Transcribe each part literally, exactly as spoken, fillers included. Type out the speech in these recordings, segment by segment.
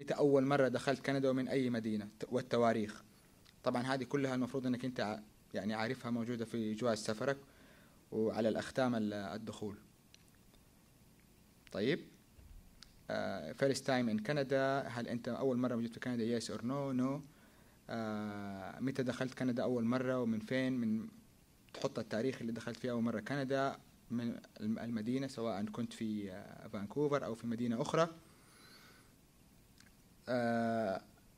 متى أول مرة دخلت كندا ومن أي مدينة والتواريخ. طبعا هذه كلها المفروض أنك أنت يعني عارفها، موجودة في جواز سفرك وعلى الأختام الدخول. طيب uh, first time in Canada، هل أنت أول مرة موجود في كندا؟ yes or no no. uh, متى دخلت كندا أول مرة ومن فين؟ من تحط التاريخ اللي دخلت فيه أول مرة كندا من المدينة، سواء كنت في uh, فانكوفر أو في مدينة أخرى. uh,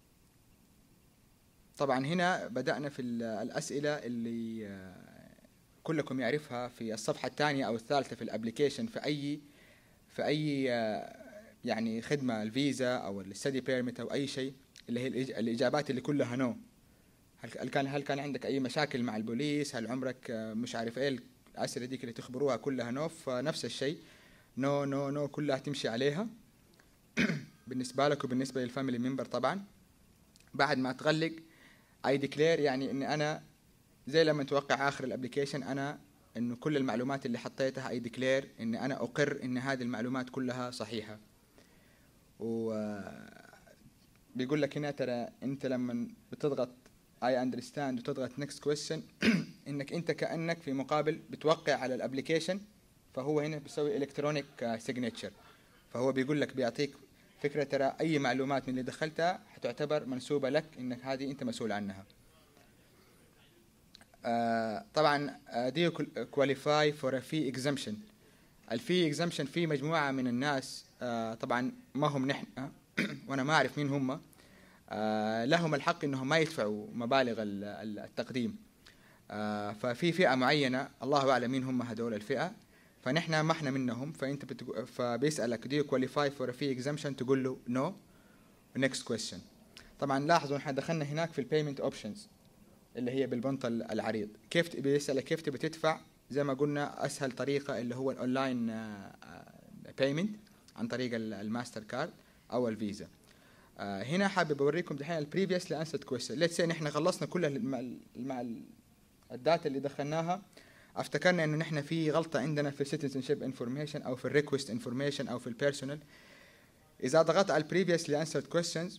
طبعا هنا بدأنا في الأسئلة اللي uh, كلكم يعرفها في الصفحة الثانية أو الثالثة في الابليكيشن في أي في أي uh, يعني خدمة، الفيزا أو الستدي بيرميت أو أي شيء، اللي هي الإجابات اللي كلها نو. هل كان هل كان عندك أي مشاكل مع البوليس؟ هل عمرك مش عارف إيه؟ الأسئلة ديك اللي تخبروها كلها نو. فنفس الشيء نو نو نو كلها تمشي عليها بالنسبة لك وبالنسبة للفاميلي ممبر. طبعا بعد ما تغلق اي ديكلير، يعني إني أنا زي لما توقع آخر الابليكيشن أنا إنه كل المعلومات اللي حطيتها اي ديكلير إني أنا أقر إن هذه المعلومات كلها صحيحة. و بيقول لك هنا ترى أنت لما بتضغط I understand وتضغط next question إنك أنت كأنك في مقابل بتوقع على الابليكيشن، فهو هنا بيسوي electronic signature. فهو بيقول لك بيعطيك فكرة ترى أي معلومات من اللي دخلتها حتعتبر منسوبة لك، إنك هذه أنت مسؤول عنها. آه طبعا do you qualify for a fee exemption. الفي exemption في مجموعة من الناس آه طبعا ما هم نحن وأنا ما أعرف مين هم، آه لهم الحق إنهم ما يدفعوا مبالغ التقديم. آه ففي فئة معينة الله أعلم مين هم هدول الفئة، فنحن ما احنا منهم. فأنت بتقو... فبيسألك do you qualify for a fee exemption، تقول له no next question. طبعا لاحظوا احنا دخلنا هناك في البيمنت اوبشنز اللي هي بالبنط العريض. كيف بيسألك كيف تبي تدفع؟ زي ما قلنا أسهل طريقة اللي هو الأونلاين بيمنت عن طريق الماستر كارد أو الفيزا. آه هنا حابب أوريكم دحين البريفيوس لأنسد كويستشن. ليتس سي نحن خلصنا كل مع الداتا اللي دخلناها، افتكرنا إنه نحن في غلطة عندنا في citizenship information أو في الريكوست information أو في البيرسونال. إذا ضغطت على البريفيوس لأنسد كويستشنز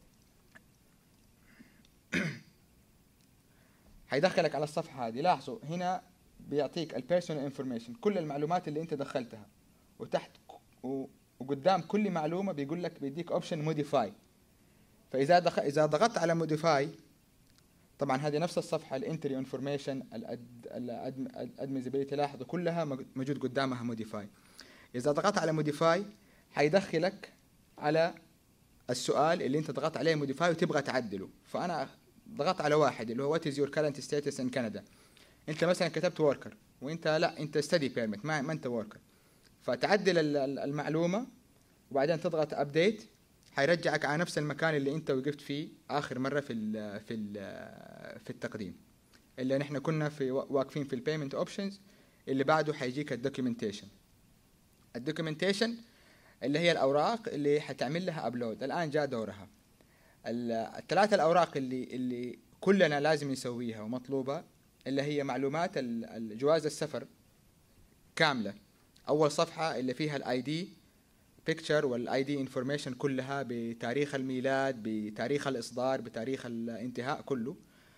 هيدخلك على الصفحة هذه. لاحظوا هنا بيعطيك البيرسونال انفورميشن، كل المعلومات اللي انت دخلتها، وتحت وقدام كل معلومة بيقول لك بيديك اوبشن موديفاي. فإذا دخل إذا ضغطت على موديفاي، طبعا هذه نفس الصفحة الانتري انفورميشن الادميزابيلتي، لاحظوا كلها موجود قدامها موديفاي. إذا ضغطت على موديفاي هيدخلك على السؤال اللي انت ضغطت عليه موديفاي وتبغى تعدله. فأنا ضغطت على واحد اللي هو what is your current status in Canada. انت مثلا كتبت worker وانت لا انت study permit، ما, ما انت worker. فتعدل المعلومة وبعدين تضغط update، حيرجعك على نفس المكان اللي انت وقفت فيه آخر مرة في ال في ال في التقديم، اللي نحن كنا في واقفين في البيمنت اوبشنز. اللي بعده حيجيك الدوكيومنتيشن. الدوكيومنتيشن اللي هي الأوراق اللي حتعمل لها أبلود. الآن جاء دورها. الثلاثة الأوراق اللي اللي كلنا لازم نسويها ومطلوبة، اللي هي معلومات جواز السفر كاملة. أول صفحة اللي فيها الاي دي بيكتشر والاي دي انفورميشن كلها بتاريخ الميلاد، بتاريخ الإصدار، بتاريخ الانتهاء كله.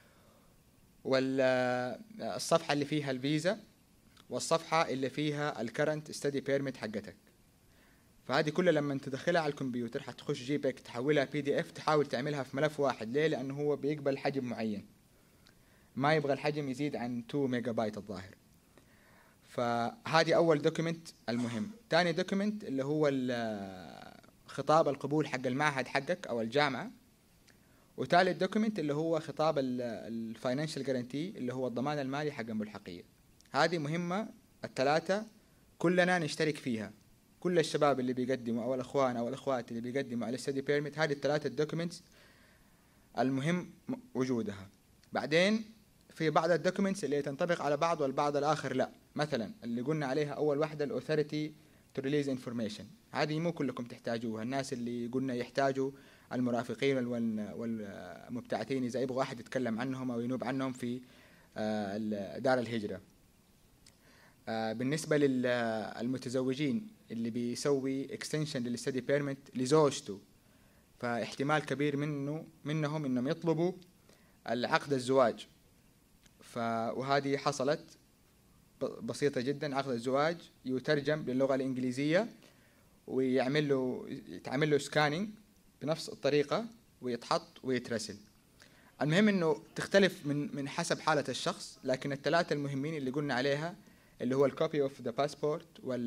والصفحة اللي فيها الفيزا، والصفحة اللي فيها الكرنت ستدي بيرميت حقتك. فهذه كلها لما تدخلها على الكمبيوتر حتخش جيبك تحولها بي دي اف، تحاول تعملها في ملف واحد. ليه؟ لأنه هو بيقبل حجم معين، ما يبغى الحجم يزيد عن اثنين ميجا بايت الظاهر. فهذه أول دوكيمنت المهم. ثاني دوكيمنت اللي هو خطاب القبول حق المعهد حقك أو الجامعة. وثالث دوكيمنت اللي هو خطاب الفاينانشال جارانتي اللي هو الضمان المالي حق الملحقية. هذه مهمة الثلاثة، كلنا نشترك فيها. كل الشباب اللي بيقدموا او الاخوان او الاخوات اللي بيقدموا على الستدي بيرميت، هذه الثلاثه الدوكيومنتس المهم وجودها. بعدين في بعض الدوكيومنتس اللي تنطبق على بعض والبعض الاخر لا. مثلا اللي قلنا عليها اول واحده الاوثوريتي تو ريليز انفورميشن، هذه مو كلكم تحتاجوها. الناس اللي قلنا يحتاجوا المرافقين والمبتعثين اذا يبغوا واحد يتكلم عنهم او ينوب عنهم في دار الهجره. بالنسبة للمتزوجين اللي بيسوي اكستنشن للستدي بيرميت لزوجته فاحتمال كبير منه منهم انهم يطلبوا العقد الزواج. ف وهذه حصلت بسيطة جدا. عقد الزواج يترجم للغة الإنجليزية ويعمل له يتعمل له سكانينج بنفس الطريقة ويتحط ويترسل. المهم انه تختلف من من حسب حالة الشخص، لكن الثلاثة المهمين اللي قلنا عليها اللي هو الكوبي اوف ذا باسبورت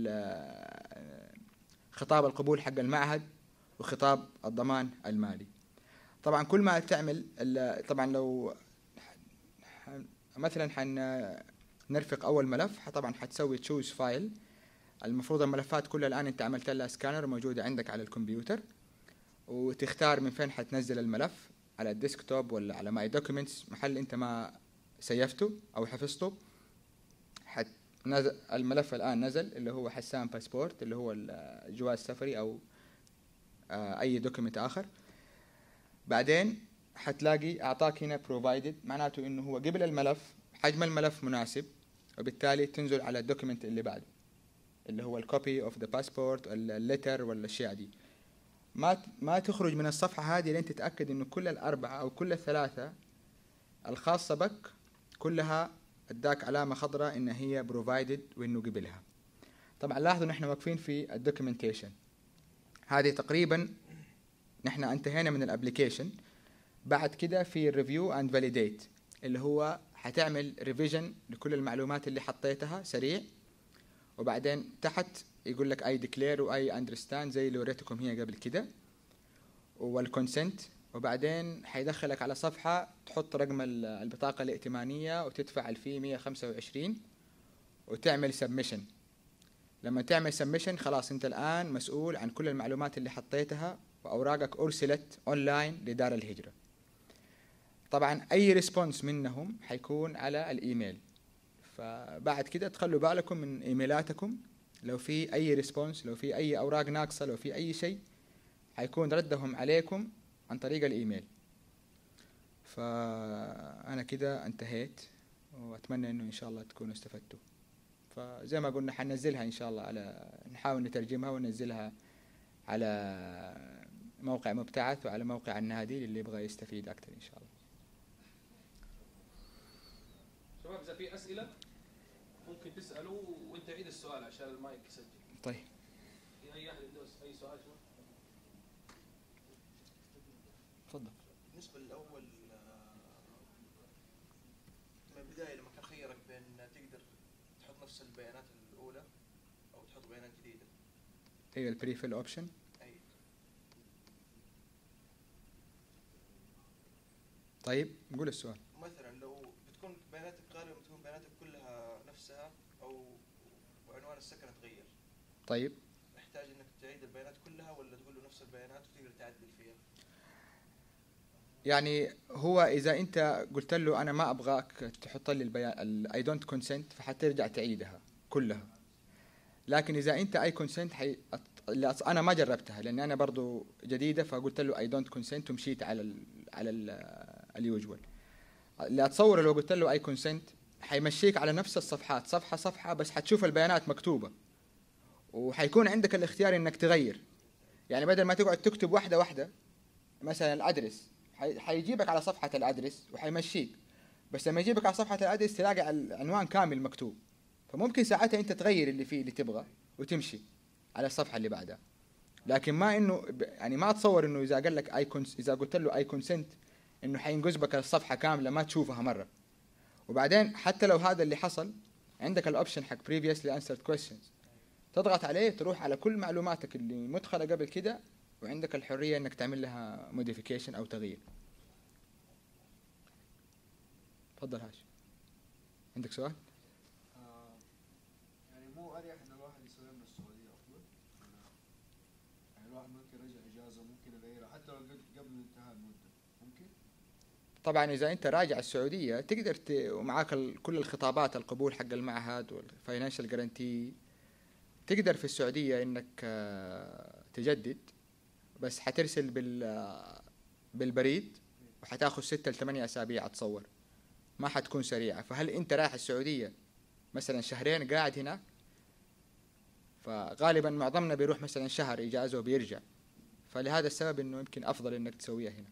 والخطاب القبول حق المعهد وخطاب الضمان المالي. طبعا كل ما تعمل طبعا لو مثلا حنرفق اول ملف طبعا حتسوي تشوز فايل. المفروض الملفات كلها الان انت عملت لها سكانر موجودة عندك على الكمبيوتر، وتختار من فين حتنزل الملف، على الديسكتوب ولا على ماي دوكيومنتس، محل انت ما سيفته او حفظته. حت نزل الملف الان نزل اللي هو حسام باسبورت اللي هو الجواز السفري او اي دوكيمنت اخر. بعدين حتلاقي اعطاك هنا provided، معناته انه هو قبل الملف حجم الملف مناسب، وبالتالي تنزل على الدوكيمنت اللي بعده اللي هو الكوبي اوف ذا باسبورت الليتر والاشياء دي. ما ما تخرج من الصفحة هذه لين تتأكد إنه كل الأربعة أو كل الثلاثة الخاصة بك كلها اداك علامة خضراء إن هي provided وإنه قبلها. طبعا لاحظوا نحن واقفين في الدوكيومنتيشن هذه تقريبا نحن انتهينا من الابليكيشن. بعد كده في ريفيو اند فاليديت اللي هو حتعمل ريفيجن لكل المعلومات اللي حطيتها سريع، وبعدين تحت يقول لك اي ديكلير واي اندرستاند زي اللي وريتكم هي قبل كده والكونسنت. وبعدين حيدخلك على صفحة تحط رقم البطاقة الائتمانية وتدفع الفي مية وخمسة وعشرين وتعمل سبمشن. لما تعمل سبمشن خلاص انت الان مسؤول عن كل المعلومات اللي حطيتها، واوراقك ارسلت اونلاين لدار الهجرة. طبعا اي ريسبونس منهم حيكون على الايميل، فبعد كده تخلوا بالكم من ايميلاتكم. لو في اي ريسبونس، لو في اي اوراق ناقصة، لو في اي شيء حيكون ردهم عليكم عن طريق الايميل. فانا كده انتهيت، واتمنى انه ان شاء الله تكونوا استفدتوا. فزي ما قلنا حننزلها ان شاء الله، على نحاول نترجمها وننزلها على موقع مبتعث وعلى موقع النادي للي يبغى يستفيد اكثر ان شاء الله. شباب اذا في اسئله ممكن تسالوا وانت عيد السؤال عشان المايك يسجل. طيب في اي احد عنده اي سؤال؟ تفضل. بالنسبه للاول من البدايه لما كان خيرك بين تقدر تحط نفس البيانات الاولى او تحط بيانات جديده. ايوه البريفيل اوبشن. اي طيب قول السؤال. مثلا لو بتكون بياناتك غالبا بتكون بياناتك كلها نفسها او وعنوان السكن تغير. طيب تحتاج انك تعيد البيانات كلها ولا تقول له نفس البيانات وتقدر تعدل فيها؟ يعني هو اذا انت قلت له انا ما ابغاك تحط لي البيان اي دونت كونسنت فحترجع تعيدها كلها. لكن اذا انت اي كونسنت حي... انا ما جربتها لاني انا برضو جديده، فقلت له اي دونت كونسنت ومشيت على ال على اليوجوال. اللي اتصور لو قلت له اي كونسنت حيمشيك على نفس الصفحات صفحه صفحه، بس حتشوف البيانات مكتوبه وحيكون عندك الاختيار انك تغير. يعني بدل ما تقعد تكتب واحده واحده مثلا الادرس حيجيبك على صفحة الأدرس وحيمشيك، بس لما يجيبك على صفحة الأدرس تلاقي العنوان كامل مكتوب، فممكن ساعتها أنت تغير اللي فيه اللي تبغى وتمشي على الصفحة اللي بعدها. لكن ما إنه يعني ما أتصور إنه إذا قال لك أي كونس إذا قلت له أي كونسنت إنه حينقزبك الصفحة كاملة ما تشوفها مرة. وبعدين حتى لو هذا اللي حصل عندك الأوبشن حق previously answered questions، تضغط عليه تروح على كل معلوماتك اللي مدخلة قبل كده، وعندك الحرية إنك تعمل لها modification أو تغيير. تفضل هاشم، عندك سؤال؟ آه يعني مو أريح إن الواحد يسوي من السعودية أفضل؟ يعني الواحد ممكن يرجع إجازة ممكن يغيرها حتى لو قبل انتهاء المدة ممكن؟ طبعا إذا أنت راجع السعودية تقدر ت... ومعاك ال... كل الخطابات القبول حق المعهد والفاينانشال جارانتي، تقدر في السعودية إنك تجدد، بس حترسل بال بالبريد وحتاخذ ستة لثمانية أسابيع أتصور، ما حتكون سريعة. فهل أنت رايح السعودية مثلا شهرين قاعد هناك؟ فغالبا معظمنا بيروح مثلا شهر إجازة وبيرجع، فلهذا السبب انه يمكن افضل انك تسويها هنا.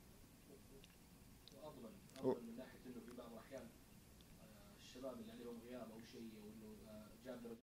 وافضل افضل من ناحيه انه في بعض الاحيان آه، الشباب اللي عليهم غياب او شيء او انه آه، جاب درجات